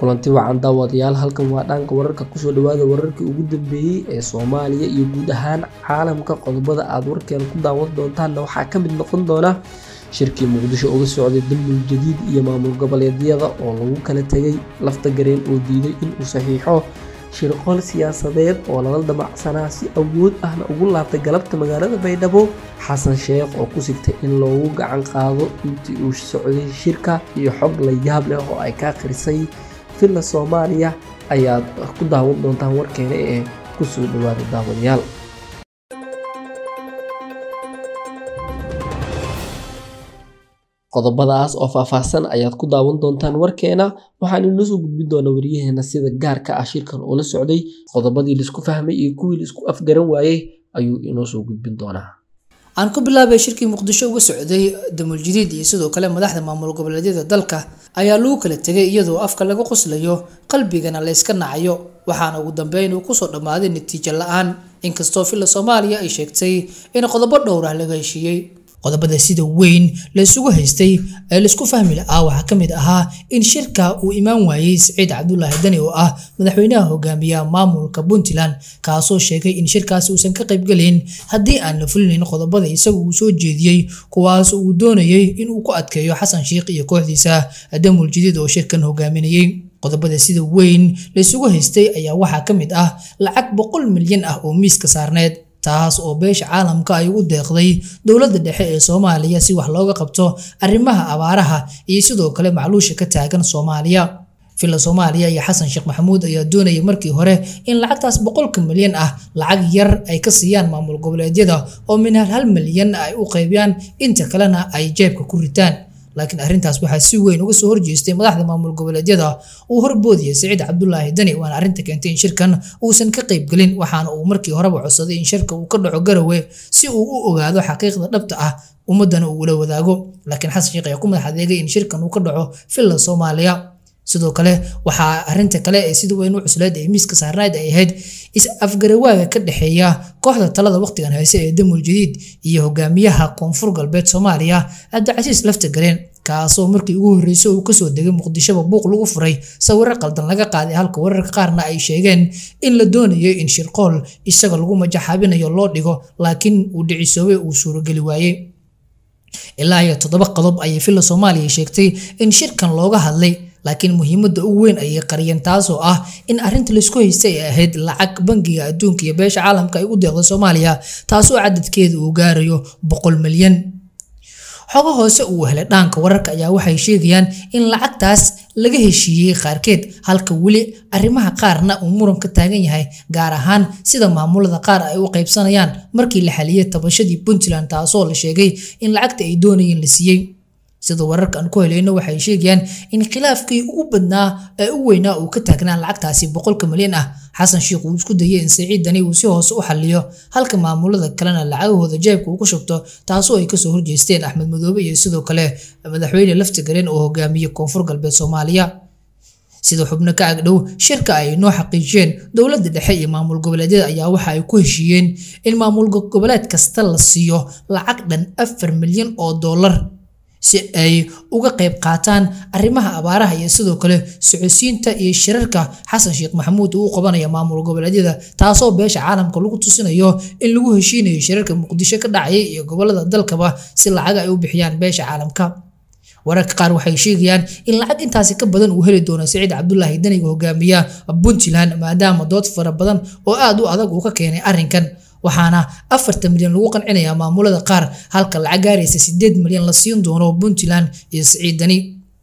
kulanti wacan daawadayaal halkan waa dhanka wararka kusoo dhawaada wararkii ugu dambeeyay ee Soomaaliya iyo guud ahaan caalamka qodobada aad warkeen ku daawan doontaan waxaa ka mid noqon doona shirkii Muqdisho uga socday dambul jadiid iyo maamul goboleedyada oo lagu kala tagay lafta gareen oo diiday in uu saxiixo shirqool siyaasadeed oo la damacsanaa si awood ahna ugu laabtay galabta magaalada Baydhabo Xasan Sheekh oo ku sigtay in loogu gacan qaado intii uu socday shirka iyo xog la yaab leh oo ay ka akhrisay filla Soomaaliya ayaad ku daawan doontaan warkeena ee ku soo dhawaada daawadayaal qodobadaas oo faahfaahsan ayaad ku daawan doontaan warkeena waxaan inoo soo gudbin doonaa wariyaheena sida gaarka ah shirkan oo la socday qodobadii la isku fahmay iyo kuwii la isku afgaran waayay ayuu inoo soo gudbin doonaa aan ku bilaabay shirkii Muqdisho uga socday dambul jadiid iyo sidoo kale madaxda maamul goboleedyada dalka ayaa lagu kala tagay iyadoo afka laga qoslayo qalbigana la iska nacayo waxaana ugu dambeyn uu ku soo dhamaaday natiijo la'aan inkastoo filla Soomaaliya ay sheegtay in qodobo dhowr ah laga heshiiyay qodobada sida weyn la isugu haystay ee la isku fahmi lahaa waxa kamid ahaa in shirka uu imaan waayay Saciid Cabdullaahi Dani oo ah madaxweynaha hogaamiyaha maamulka Puntland kaasoo sheegay in shirkaasi uusan ka qayb galin haddii aan la fulinin qodobada isagu uu soo jeediyay kuwaas uu doonayay in uu ku adkeeyo Xasan Sheekh iyo kooxdiisa dambul jadiid oo shirkan hogaaminayay qodobada sida weyn la isugu haystay ayaa waxa kamid ah lacag 100 milyan ah oo miiska saarneed taas oo beesha caalamka ay ugu deeqday dawladda dhexe ee Soomaaliya si wax looga qabto arrimaha abaaraha iyo sidoo kale macluusha ka taagan Soomaaliya filla Soomaaliya iyo Xasan Sheekh Maxamuud ayaa doonayay markii hore in lacagtaas 100 milyan ah lacag yar ay ka siiyaan maamul goboleedyada oo min 1 milyan ay u qaybiyaan inta kalena ay jeebka ku ritaan laakiin arrintaas waxa si weyn uga soo horjeestay madaxda maamul goboleedyada uu horboodiyay Saciid Cabdullaahi Dani waana arrinta keentay in shirkan uusan ka qayb galin waxaana uu markii horeba codsaday in shirka uu ka dhaco Garowe si uu u ogaado xaqiiqda dhabta ah ummadana uu la wadaago laakiin Xasan Sheekh ayaa ku madax adeegay in shirkan uu ka dhaco filla Soomaaliya sidoo kale waxa arrinta kale ee sida weyn u cuslayd ee miiska saarnayd ay ahayd is afgarawaaga ka dhaxeeya kooxda talada waqtigan haysa ee dambul jadiid iyo hogaamiyaha koonfur galbeed Soomaaliya Cabdicasiis lafta gareen kaasoo markii ugu horeysay uu ka soo degay Muqdisho buuq lagu furay sawirro qaldan laga qaaday halka wararka qaarna ay sheegeen in la doonayo in shirqool isaga lagu majaxaabinayo loo dhigo laakiin uu dhicisoobay uu suuragali waayay ilaa iyo 7 qodob ay filla Soomaaliya sheegtay in shirkan looga hadlay laakiin muhiimadda ugu weyn ay qariyeen taasoo ah in arrinta la isku haystay ay ahayd lacag bangiga adduunka iyo beesha caalamka ay u deeqdo Soomaaliya taasoo cadadkeedu uu gaarayo 100 milyan xogo hoose uu helay dhanka wararka ayaa waxay sheegayaan in lacagtaas laga heshiiyay qaarkeed halka wali arrimaha qaarna uu muran ka taagan yahay gaar ahaan sida maamulada qaar ay u qaybsanayaan markii la xaliyay tabashadii Puntland taasoo la sheegay in lacagta ay doonayeen la siiyay sida wararka aan ku helayno waxay sheegayaan in khilaafkii ugu badnaa ee u weynaa uu ka taagnaa lacagtaasi 100 milyan ah Xasan Sheekh uu isku dayay in Saciid Dani uu si hoos u xalliyo halka maamulada kalena lacagahooda jeebka uu ku shubto taasoo ay ka soo horjeesteen Axmed Madoobe iyo sidoo kale madaxweyne lafta gareen oo hogaamiye koonfur galbeed Soomaaliya sida xubno ka agdhow shirka ay noo xaqiijiyeen dawladda dhexe iyo maamul goboleedyada ayaa waxa ay ku heshiiyeen in maamul goboleed kasta la siiyo lacag dhan 4 milyan oo dollar si ay uga qayb qaataan arrimaha abaaraha iyo sidoo kale socodsiinta iyo shirarka Xasan Sheekh Maxamuud uu qabanayo maamul goboleedyada taasoo beesha caalamka lagu tusinayo in lagu heshiinayo shirarka Muqdisho ka dhacay iyo gobolada dalkaba si lacag ay u bixiyaan beesha caalamka wararka qaar waxay sheegayaan in lacag intaasi ka badan uu heli doono Saciid Cabdullaahi Dani hogaamiyaha Puntland maadaama dood fara badan oo aad u adag uu ka keenay arrinkan waxaana 4 milyan lagu qancinayaa maamulada qaar halka lacag gaaraysa 8 milyan la siin doono Puntland iyo Saciid Dani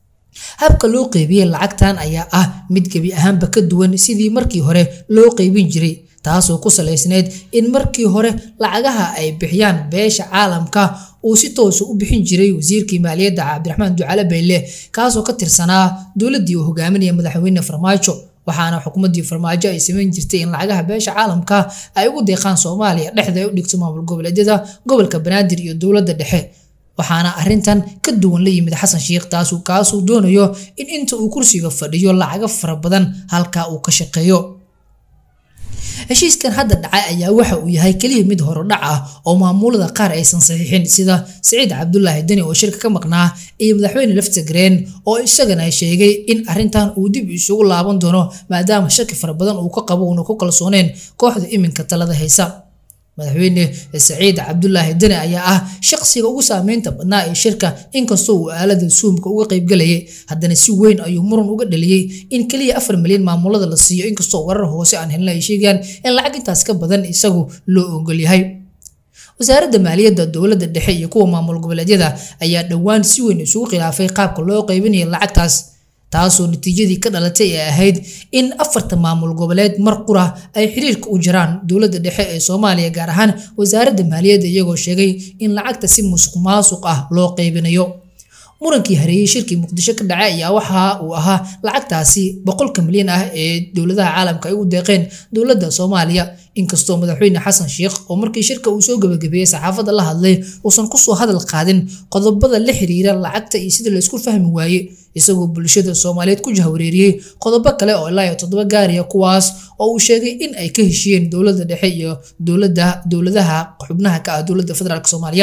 habka loo qaybiyay lacagtan ayaa ah mid gabi ahaanba ka duwan sidii markii hore loo qaybin jiray taasoo ku saleysneed in markii hore lacagaha ay bixiyaan beesha caalamka uu si toos u bixin jiray wasiirkii maaliyadda Cabdiraxmaan Ducaale Beyle kaasoo ka tirsanaa dawladdii uu hogaaminayay madaxweyne Farmaajo waxaana xukuumadii Farmaajo ay sameyn jirtay in lacagaha beesha caalamka ay ugu deeqaan Soomaaliya dhexda u dhigto maamul goboleedyada gobolka Banaadir iyo dawladda dhexe waxaana arrintan ka duwan la yimid Xasan Sheekh kaasoo doonayo in inta uu kursiga fadhiyo lacag fara badan halka uu ka shaqeeyo heshiiskan hadda dhacay ayaa waxa uu yahay kaliya mid horodhac ah oo maamulada qaar aysan saxiixin sida Saciid Cabdullaahi Dani oo shirka ka maqnaa iyo madaxweyne Laftagreen oo isagana sheegay in arrintan uu dib isugu laaban doono maadaama shaki fara badan uu ka qabo oo ku kalsooneen kooxda iminka talada haysa. madaxweyne Saciid Cabdullaahi Dani ayaa ah shaqsiga ugu saameynta badnaa ee shirka inkastoo uu aalada Zoom-ka uga qayb galayay haddana si weyn ayuu muran uga dhaliyay in kaliya 4 milyan maamulada la siiyo inkastoo warar hoose aan helnay ay sheegayaan in lacag intaas ka badan isagu loo ogol yahay. wasaaradda maaliyadda dowladda dhexe iyo kuwa maamul goboleedyada ayaa dhawaan si weyn isugu khilaafay qaabka loo qaybinayo lacagtaas taasoo natiijadii ka dhalatay ay ahayd in 4 maamul goboleed mar qura ay xiriirka u jiraan dowladda dhexe ee Soomaaliya gaar ahaan wasaaradda maaliyadda iyagoo sheegay in lacagta si musuqmaasuq ah loo qaybinayo. murankii hareeyay shirkii Muqdisho ka dhacay ayaa waxa uu ahaa lacagtaasi 100 milyan ah ee dowladaha caalamka ay u deeqeen dowladda Soomaaliya inkastoo madaxweyne Xasan Sheikh oo markii shirka uu soo gabagabeeyay saxaafadda la hadlay uusan ku soo hadal qaadin qodobada la xiriira lacagta iyo sida la isku fahmi waayay isagoo bulshada Soomaaliyeed ku jahwareeriyay qodobo kale oo ilaa 7 gaariya kuwaas oo uu sheegay in ay ka heshiyeen dowladda dhexe iyo dowladaha xubnaha ka ah dowladda federaalka Soomaaliya.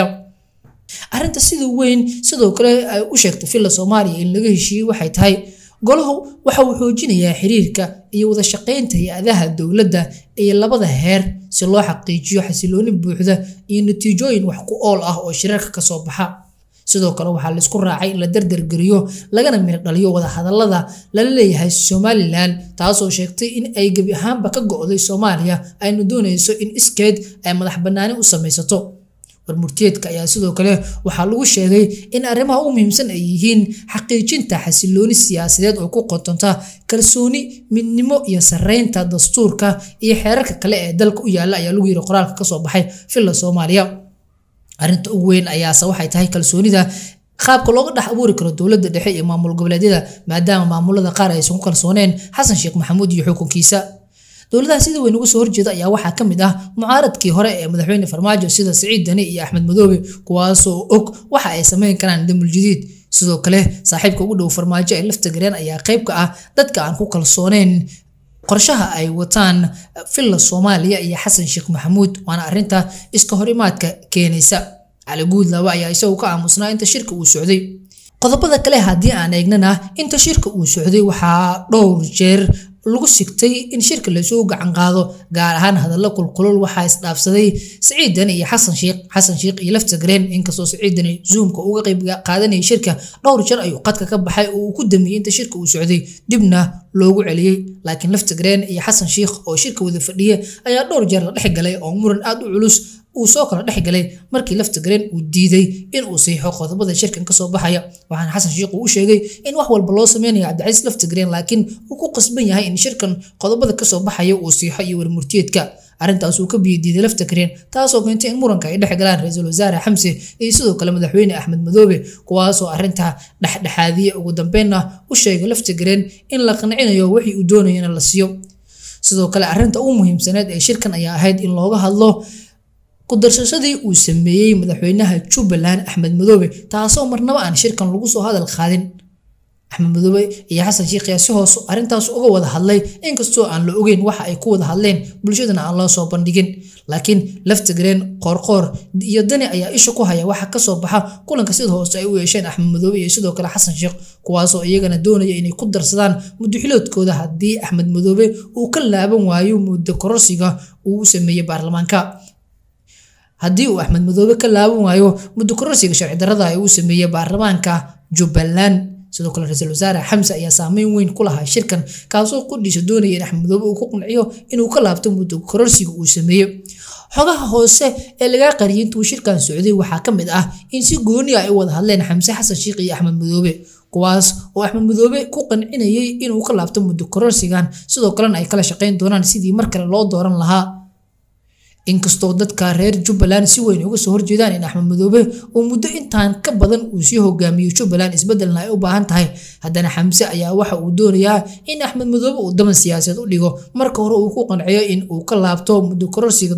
arrinta sidoo kale ay u sheegtay filla Soomaaliya in laga heshiiyay waxay tahay golaha waxa uu xoojinayaa xiriirka iyo wada shaqeynta hay'adaha dowladda ee labada heer si loo xaqiijiyo xasilooni buuxda iyo natiijooyin wax ku ool ah oo shirarka ka soo baxa. sidoo kale waxaa la isku raacay in la dardargeliyo lagana miro dhaliyo wada hadallada lala leeyahay Somaliland taasoo sheegtay in ay gabi ahaanba ka go'day Soomaaliya ayna doonayso in iskeed ay madax bannaani u samaysato. warmurtiyeedka ayaa sidoo kale waxaa lagu sheegay in arrimaha ugu muhiimsan ay yihiin xaqiijinta xasilooni siyaasadeed oo ku qotonta kalsooni midnimo iyo sareynta dastuurka iyo xeerarka kale ee dalka u yaala ayaa lagu yiri qoraalka ka soo baxay filla Soomaaliya. arrinta ugu weyn ayaase waxay tahay kalsoonida qaabka looga dhex abuuri karo dowladda dhexe iyo maamul goboleedyada maadaama maamulada qaar aysan ku kalsooneen Xasan Sheikh Maxamuud iyo xukunkiisa. dowladaha sida weyn uga soo horjeeda ayaa waxaa ka mid ah mucaaradkii hore ee madaxweyne Farmaajo sida Saciid Dani iyo Axmed Madoobe kuwaasoo og waxa ay sameyn karaan damul jadiid. sidoo kale saaxiibka ugu dhow Farmaajo ee Laftagreen ayaa qayb ka ah dadka aan ku kalsooneen qorshaha ay wataan filla Soomaaliya iyo Xasan Sheikh Maxamuud waana arrinta iska horimaadka keenaysa. Cali Guudlaawe ayaa isagu ka aamusnaa inta shirka uu socday. qodobada kale haddii aan eegnana inta shirka uu socday waxaa dhowr jeer lagu sigtay in shirka la soo gacan qaado gaar ahaan hadallo kulkulul waxa isdhaafsaday Saciid Dani iyo Xasan Sheikh iyo Laftagreen inkastoo Saciid Dani Zoom-ka uga qayb qaadanayay shirka dhowr jeer ayuu qadka ka baxay oo uu ku damiyay inta shirka uu socday dibna loogu celiyay laakiin Laftagreen iyo Xasan Sheikh oo shirka wada fadhiya ayaa dhowr jeer la dhex galay oo muran aad u culus uu soo kala dhex galay markii Laftagreen uu diiday in uu saxiixo qodobada shirkan ka soo baxaya waxaan Xasan Sheikh uu sheegay in wax walba loo sameeyo Cabdicasiis Laftagreen laakiin uu ku qasban yahay in shirkan qodobada ka soo baxaya uu saxiixo iyo warmurtiyeedka arrintaas uu ka diiday Laftagreen taasoo keentay in muranka ay dhex galaan ra'iisul wasaare Xamse iyo sidoo kale madaxweyne Axmed Madoobe kuwaasoo arrinta dhexdhexaadiye ugu dambeynna u sheegay Laftagreen in la qancinayo wixii uu doonayo in la siiyo. sidoo kale arrinta ugu muhiimsaneed ee shirkan ayaa ahayd in looga hadlo ku darashadii uu sameeyay madaxweynaha Jubbaland Axmed Madoobe taasoo marnaba aan shirkan lagu soo hadal qaadin. Axmed Madoobe iyo Xasan Sheikh ayaa si hoos arrintaas uga wada hadlay inkastoo aan la ogeyn waxa ay ku wada hadleen bulshadana aan loo soo bandhigin laakiin Laftagreen qoorqoor iyo Dani ayaa isha ku haya waxa ka soo baxa kulanka sida hoos ay u yeesheen Axmed Madoobe iyo sidoo kale Xasan Sheikh kuwaasoo iyagana doonaya inay ku darsadaan muddo xiloodkooda haddii Axmed Madoobe uu ka laaban waayo muddo kororsiga uu sameeyay baarlamaanka. haddii uu Axmed Madoobe ka laaban waayo muddo kororsiga sharci darrada ay uu sameeyay baarlamaanka Jubbaland sidoo kale ra'iisul wasaare Xamse ayaa saameyn weyn ku lahaa shirkan kaasoo qudhiisa doonaya in Axmed Madoobe uu ku qanciyo inuu ka laabto muddo kororsiga uu sameeyo. xogaha hoose ee laga qariyay intuu shirkan socday waxaa ka mid ah in si gooni ah ay wada hadleen Xamse Xasan Sheikh iyo Axmed Madoobe kuwaas oo Axmed Madoobe ku qancinayay inuu ka laabto muddo kororsigan sidoo kalena ay kala shaqeyn doonaan sidii mar kale loo dooran lahaa. inkastoo dadka reer Jubbaland si weyn uga soo horjeedaan in Axmed Madoobe uu muddo intaan ka badan uu sii hogaamiyo Jubbaland isbedelna ay u baahan tahay haddana Xamse ayaa waxa uu doonayaa in Axmed Madoobe uu daban siyaasadeed u dhigo marka hore uu ku qanciyo in uu ka laabto muddo kororsiga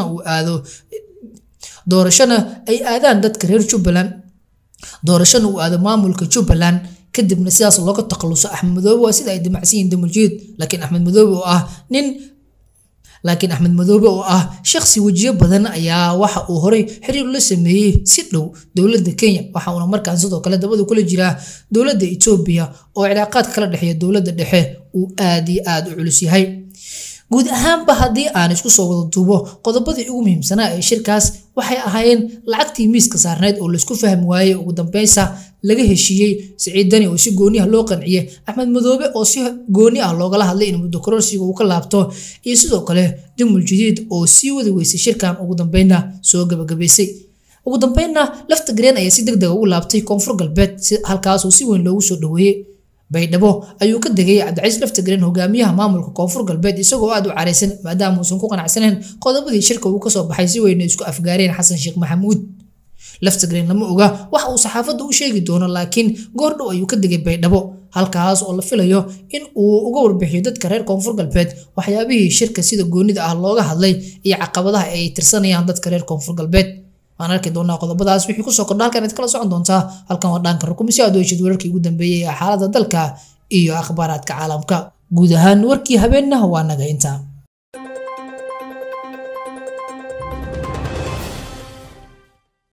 doorashana ay aadaan dadka reer Jubbaland doorashana uu aado maamulka Jubbaland kadibna sidaas looga taqaluso Axmed Madoobe waa sida ay damacsiin damul jadiid laakiin Axmed Madoobe oo ah nin laakiin Axmed Madoobe oo ah shakhsi wajiyo badan ayaa waxa uu horay xiriir la sameeyay si dhow dowladda Kenya waxa uu markaan sidoo kale dabada kula jira dowladda Ethiopia oo cilaaqaad kala dhaxeeya dowladda dhexe uu aad iyo aad u culus yahay guud ahaanba haddii aan isku soo wada duubo qodobadii ugu muhiimsanaa ee shirkaas waxay ahaayeen lacagtii miiska saarneed oo la isku fahmi waayay ugu dambeynsa laga heshiiyey Siciid Dani oo si gooni ah loo qanciyay Axmed Madoobe oo si gooni ah looga hadlay in muddo kororsiga uu ka laabto iyo sidoo kale Jamhuur Jadiid oo si wada weysay shirkan ugu dambeynna soo gabagabeysay ugu dambeynna lafta gareen ayaa si degdeg ah ugu laabtay Koonfur Galbeed halkaas oo si weyn loogu soo dhaweeyay baydhabo ayuu ka degay Cabdicasiis lafta gareen hogaamiyaha maamulka Koonfur Galbeed isagoo aad u careysan maadaama uusan ku qanacsaneyn qodobadii shirka uu ka soo baxay si weyn isku afgaareen Xasan Sheekh Maxamuud lafta gareen lama oga waxa uu saxaafadda u sheegi doono laakiin goor dhow ayuu ka degay baydhabo halkaas oo la filayo in uu uga warbixiyo dadka reer Koonfur Galbeed waxyaabihii shirka sida goonida ah looga hadlay iyo caqabadaha ay tirsanayaan dadka reer Koonfur Galbeed aan arki doonaa qodobadaas wixii ku soo kordha halkan aad kala socon doontaa halkan waa dhanka rukumisi aad weyshid wararkii ugu dambeeyay ee xaaladda dalka iyo akhbaaraadka caalamka guud ahaan warkii habeenna waa naga inta